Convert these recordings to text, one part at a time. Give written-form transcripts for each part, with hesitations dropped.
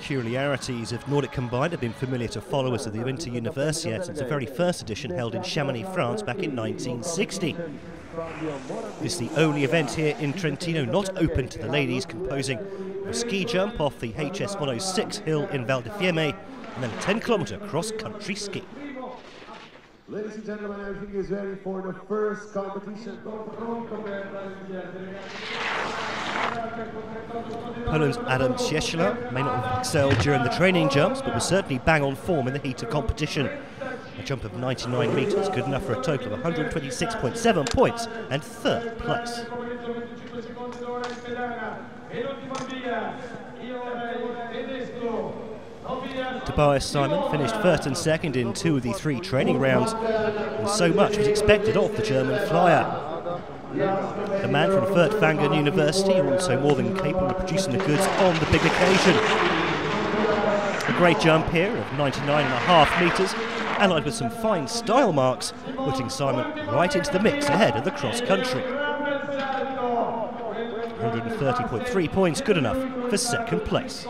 peculiarities of Nordic Combined have been familiar to followers of the Winter Universiade since the very first edition held in Chamonix, France back in 1960. This is the only event here in Trentino not open to the ladies, composing a ski jump off the HS 106 hill in Val di Fiemme and then a 10-kilometre cross-country ski. Ladies and gentlemen, everything is ready for the first competition. Poland's Adam Cieslar may not have excelled during the training jumps, but was certainly bang on form in the heat of competition. A jump of 99 metres, good enough for a total of 126.7 points and third place. Tobias Simon finished first and second in 2 of the 3 training rounds, and so much was expected of the German flyer. The man from German University, also more than capable of producing the goods on the big occasion. A great jump here of 99.5 metres, allied with some fine style marks, putting Simon right into the mix ahead of the cross-country. 130.3 points, good enough for second place.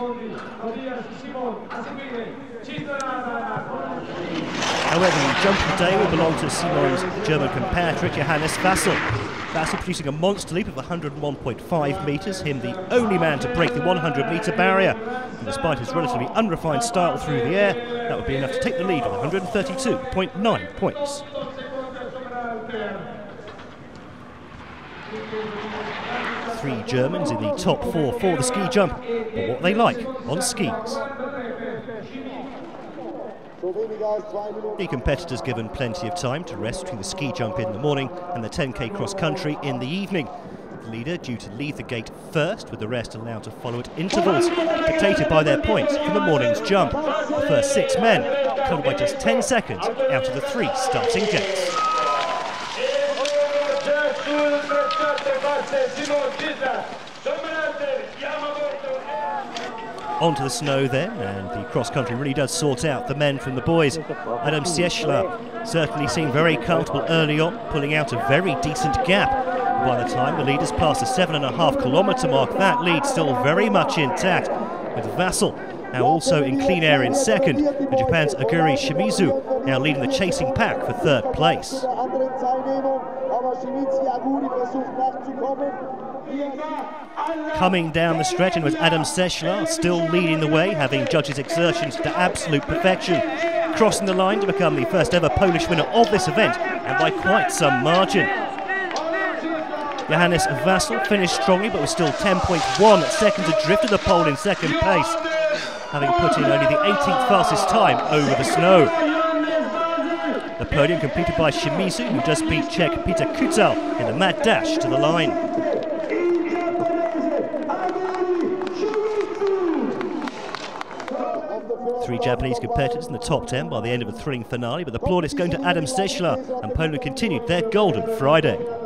However, the jump of the day will belong to Simon's German compatriot Johannes Wasel. Wasel producing a monster leap of 101.5 metres, him the only man to break the 100-metre barrier. And despite his relatively unrefined style through the air, that would be enough to take the lead with 132.9 points. Three Germans in the top 4 for the ski jump, but what they like on skis. The competitors given plenty of time to rest between the ski jump in the morning and the 10k cross country in the evening. The leader due to leave the gate first, with the rest allowed to follow at intervals, dictated by their points for the morning's jump. The first 6 men covered by just 10 seconds out of the 3 starting gates. Onto the snow then, and the cross-country really does sort out the men from the boys. Adam Cieslar certainly seemed very comfortable early on, pulling out a very decent gap. By the time the leaders passed the 7.5 kilometre mark, that lead still very much intact, with Wasel now also in clean air in second, and Japan's Aguri Shimizu now leading the chasing pack for third place. Coming down the stretch, and was Adam Cieslar still leading the way, having judged his exertions to absolute perfection, crossing the line to become the first ever Polish winner of this event, and by quite some margin. Johannes Wasel finished strongly, but was still 10.1 seconds adrift of the pole in second place, having put in only the 18th fastest time over the snow. The podium completed by Shimizu, who just beat Czech Peter Kutal in the mad dash to the line. Three Japanese competitors in the top 10 by the end of a thrilling finale, but the plaudits going to Adam Cieslar, and Poland continued their golden Friday.